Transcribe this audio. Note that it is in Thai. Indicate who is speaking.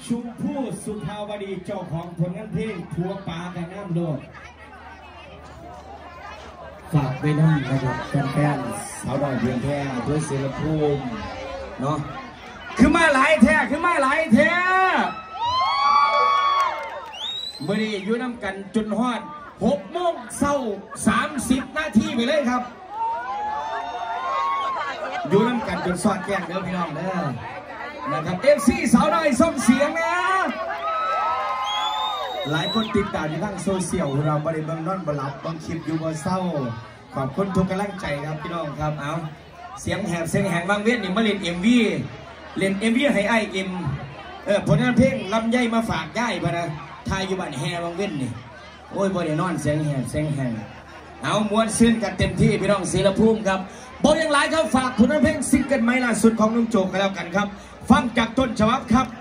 Speaker 1: ชุมพู่สุภาวดีเจ้าของผลงานเพลงทัวปลากันน้ำโดดฝากไว้นั่นนะครับแฟนๆสาวดอยเพียงแค่ด้วยศิลภูมิเนาะคือมาหลายแท้คือมาหลายแท้เมื่อนี้อยู่น้ำกันจนฮอด6 โมงเช้า30 นาทีไปเลยครับอยู่น้ำกันจนสอดแก้งเด้อพี่น้องเด้อนะครับFCสาวน้อยส่งเสียงนะหลายคนติดตามอยู่ทางโซเชียลเราบริบังนอนบลับบางคลิปอยู่บ่เศร้าขอบคุณทุกกำลังใจครับพี่น้องครับเอาเสียงแหบเสียงแหงบางเวียนนี่มาเล่น MV เล่น MV ให้ไอ้เอ็มผลงานเพลงลำไยมาฝากย่ายพะนะทายอยู่บ้านแฮบางเวียนนี่โอ้ยบ่ได้นอนเสียงแหบเสียงแหงเอามวนซึ้งกันเต็มที่พี่น้องศิลภูมิครับบอกอย่างไรครับฝากผลงานเพลงซิงเกิลใหม่ล่าสุดของนุ่งโจกกันแล้วกันครับฟังจากต้นฉบับครับ